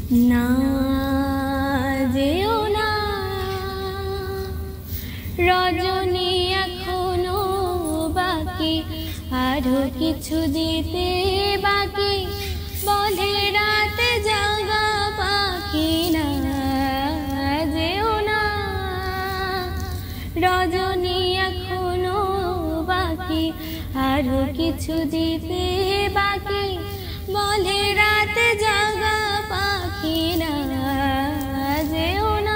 না যেও না রজনী এখনো বাকি আরো কিছু দিতে বাকি বলে রাতে জাগা পাখি না যেও না রজনী এখনো বাকি আরো কিছু দিতে বাকি বলে রাতে জাগা পাখি না যেও না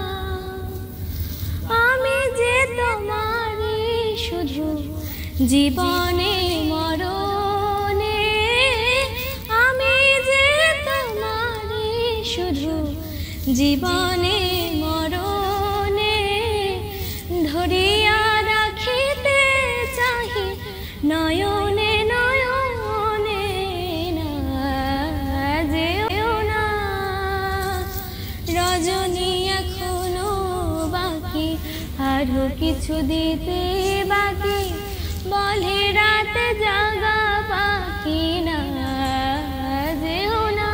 আমি যে তোমারই শুধু জীবনে মরণে আমি যে তোমারই শুধু জীবনে মরণে ধরিয়া রাখিতে চাহি নয়নে নয়নে না যেও না রজনী এখনো বাকি আরো কিছু দিতে বাকি বলে রাতে জাগা পাখি না যেও না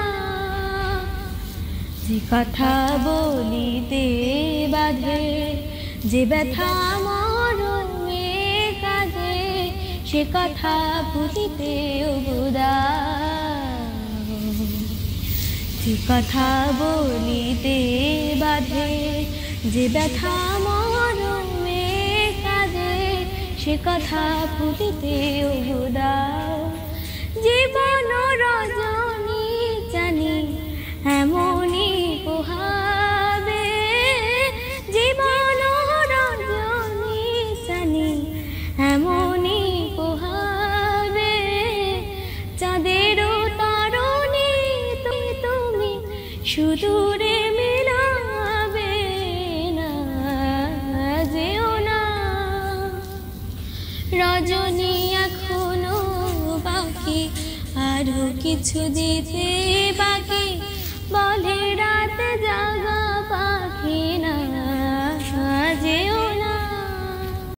যে কথা বলিতে বাধে যে ব্যথা মরণে কাজে সে কথা ভুলিতে উদাও যে কথা বলিতে বাধে যে ব্যথা মরণে কাজে সে কথা ভুলিতে উদাও জীবন রজনী জানি এমনই পোহাবে জীবন রজনী জানি এমনই পোহাবে চাঁদেরও তরণী তুমি সুদূরে মিলাবে না যেও না রজনী এখনো বাকি আরো কিছু দিতে বাকি বলে